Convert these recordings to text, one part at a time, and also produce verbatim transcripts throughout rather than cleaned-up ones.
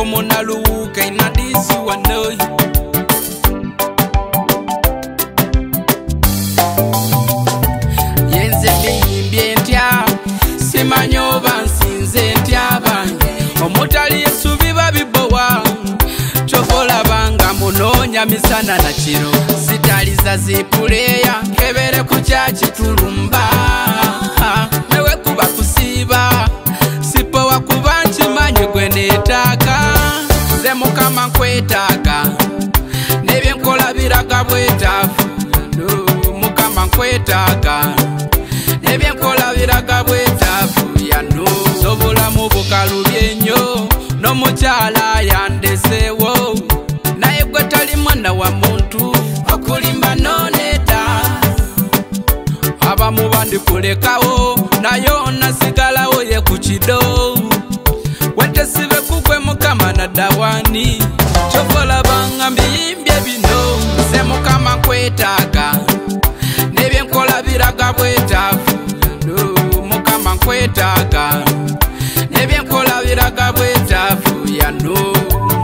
omunaluwuka inadisi wanoi yenze miyimbye ntya simanyoba nsinze ntya bange omutali yesu biba bibowa chokola banga munonya misana na kiro sitaliza zipuleya kebere kuchachi tulumba mewe kuba kusiba sipowa kubanchi manye gwenetaka ze mukama nkwetaka nebye nkola biraga bwetafu mukama nkwetaka nebye nkola biraga bwetafu yano sobola mu bukalu byenyo no muchala yandesewo naye gwe tali mwana wa muntu okulimba noneta abamu bandikulekawo nayo nasigalawo ye ku kido wetesibe kugwe mukama na dawani kyokola banga mbiyimbye bino se mukama nkwetaaga nebye nkola biraga bwetaafu mukama nkwetaaga nebye nkola biraga bwetaafu yano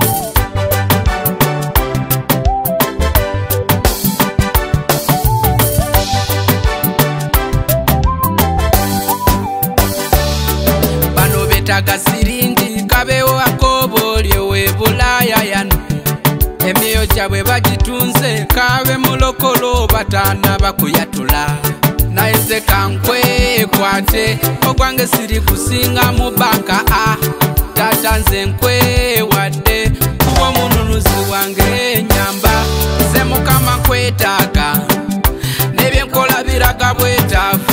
bano betaga siringi kabewo akobolye we bulaya yano emiyo gyabwe bagitunze kabe mulokolo batana bakuyatula naeze kankwekwate ogwange siri kusinga mu banka a tata nze nkwewadde kuba omununuzi wange nyamba ze mukama nkwetaaga nebye nkola biraga bwetaafu